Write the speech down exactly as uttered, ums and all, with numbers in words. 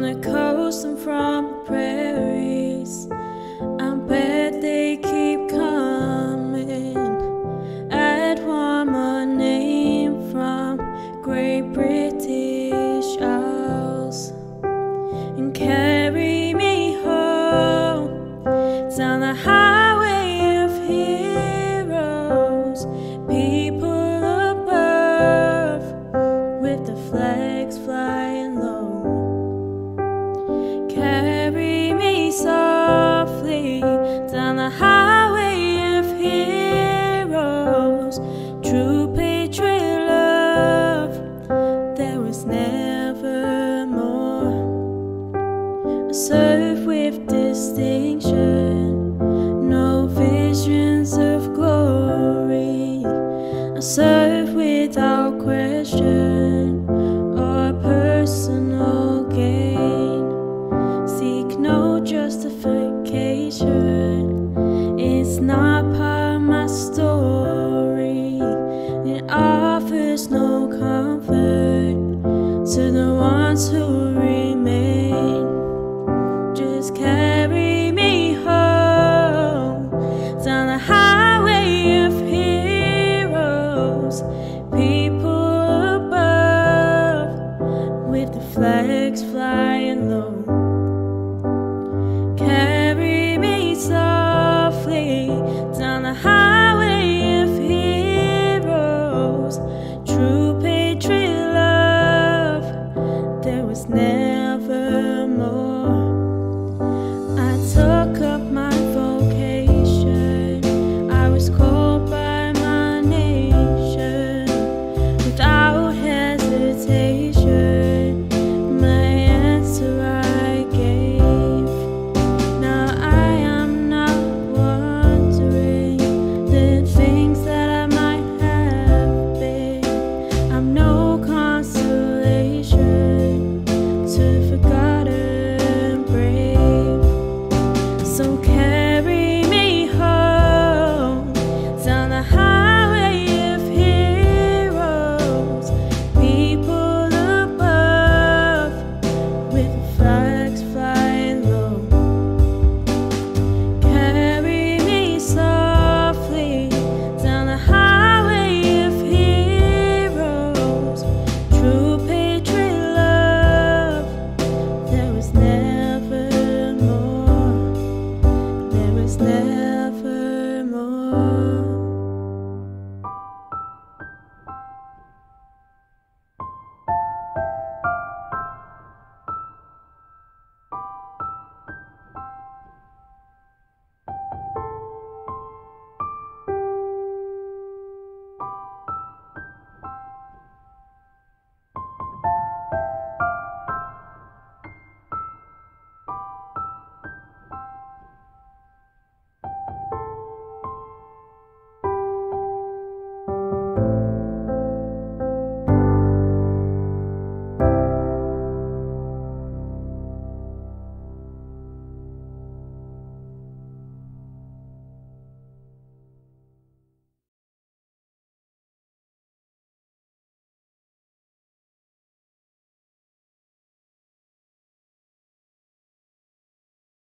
the coast and from the prairies. I bet they keep coming. I'd want my name from Great British Isles and carry me home down the highway of heroes. People above with the flags flying low. Carry me softly down the highway of heroes. True patriot love, there was never more. I serve with distinction, no visions of glory. I serve